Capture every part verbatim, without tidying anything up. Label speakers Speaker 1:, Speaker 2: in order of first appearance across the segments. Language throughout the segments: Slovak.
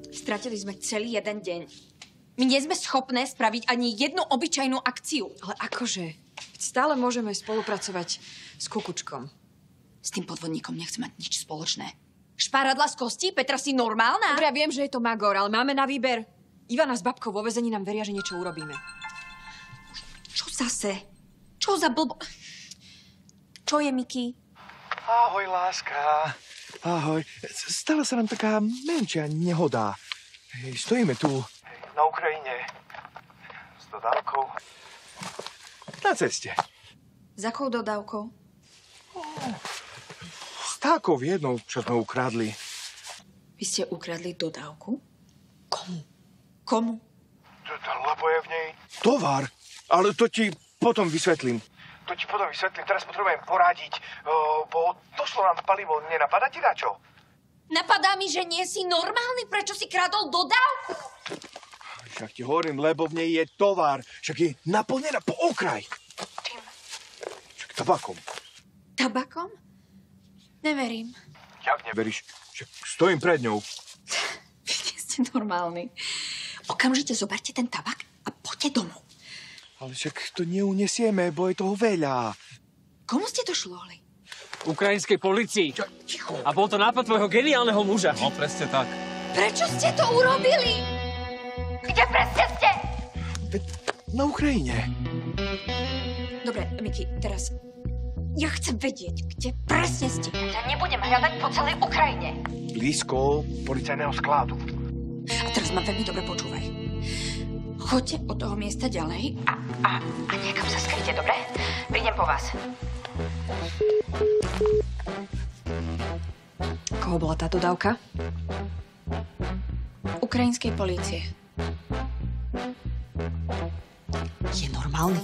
Speaker 1: Stratili sme celý jeden deň. My nie sme schopné spraviť ani jednu obyčajnú akciu.
Speaker 2: Ale akože? Stále môžeme spolupracovať s Kukučkom.
Speaker 1: S tým podvodníkom nechcem mať nič spoločné. Šparadla z kosti? Petra, si normálna?
Speaker 2: Dobre, ja viem, že je to Magor, ale máme na výber. Ivana s babkou vo väzení nám veria, že niečo urobíme.
Speaker 1: Čo zase? Čo za blbo... Čo je, Miky?
Speaker 3: Ahoj, láska. Ahoj. Stala sa nám taká menšia nehoda. Stojíme tu na Ukrajine s dodávkou na ceste.
Speaker 1: S akou dodávkou?
Speaker 3: Stákov jednou, čo sme ukradli.
Speaker 1: Vy ste ukradli dodávku? Komu? Komu?
Speaker 3: Lebo je v nej tovar. Ale to ti potom vysvetlím. To ti potom vysvetlím. Teraz potrebujem poradiť, bo došlo nám palivo. Nenapadá ti na čo?
Speaker 1: Napadá mi, že nie si normálny. Prečo si kradol dodávku?
Speaker 3: Však ti hovorím, lebo v nej je tovar. Však je naplnená po okraj.
Speaker 1: Čím?
Speaker 3: Však tabakom.
Speaker 1: Tabakom? Neverím.
Speaker 3: Jak neveríš? Však stojím pred ňou.
Speaker 1: Vy nie ste normálni. Okamžite zoberte ten tabak a poďte domov.
Speaker 3: Ale však to neunesieme, bo je toho veľa.
Speaker 1: Komu ste to šlohli?
Speaker 4: Ukrajinskej policii.
Speaker 3: Čo, ticho.
Speaker 4: A bol to nápad tvojho geniálneho muža. No, presne tak.
Speaker 1: Prečo ste to urobili? Kde presne ste?
Speaker 3: Veď na Ukrajine.
Speaker 1: Dobre, Miky, teraz... Ja chcem vedieť, kde presne ste. Ja nebudem hľadať po celej Ukrajine.
Speaker 3: Blízko policajného skladu.
Speaker 1: A teraz ma veľmi dobre počúvaj. Choďte od toho miesta ďalej a, a, a niekam sa skryte, dobre? Prídem po vás.
Speaker 2: Koho bola tá dodávka?
Speaker 1: Ukrajinskej polície. Je normálny?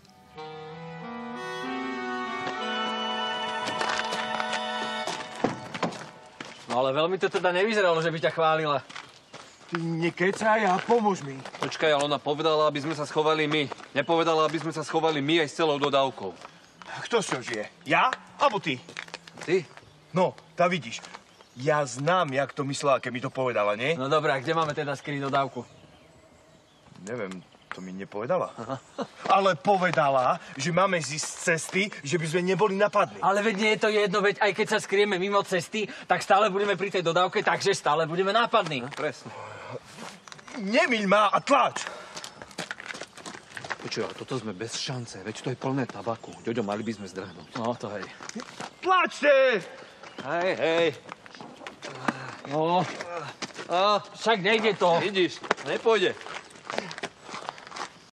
Speaker 4: No ale veľmi to teda nevyzeralo, že by ťa chválila.
Speaker 3: Ty nekecaj a pomôž mi.
Speaker 5: Počkaj, ale ona povedala, aby sme sa schovali my. Nepovedala, aby sme sa schovali my aj s celou dodávkou.
Speaker 3: Kto si žije? Ja? Abo ty?
Speaker 5: Ty?
Speaker 3: No, tá vidíš. Ja znám, jak to myslela, keď mi to povedala, nie?
Speaker 4: No dobré, kde máme teda skryť dodávku?
Speaker 3: Neviem, to mi nepovedala. Aha. Ale povedala, že máme zísť z cesty, že by sme neboli napadli.
Speaker 4: Ale veď nie je to jedno, veď aj keď sa skryjeme mimo cesty, tak stále budeme pri tej dodávke, takže stále budeme nápadní.
Speaker 5: No, presne.
Speaker 3: Nemýľ ma a tlač!
Speaker 5: Počuj, ale toto sme bez šance, veď to je plné tabaku. Ďoďo, mali by sme zdrhnúť.
Speaker 4: No to hej.
Speaker 3: Tlačte!
Speaker 5: Hej, hej.
Speaker 4: No, a, však nejde to.
Speaker 5: Vidíš, nepôjde.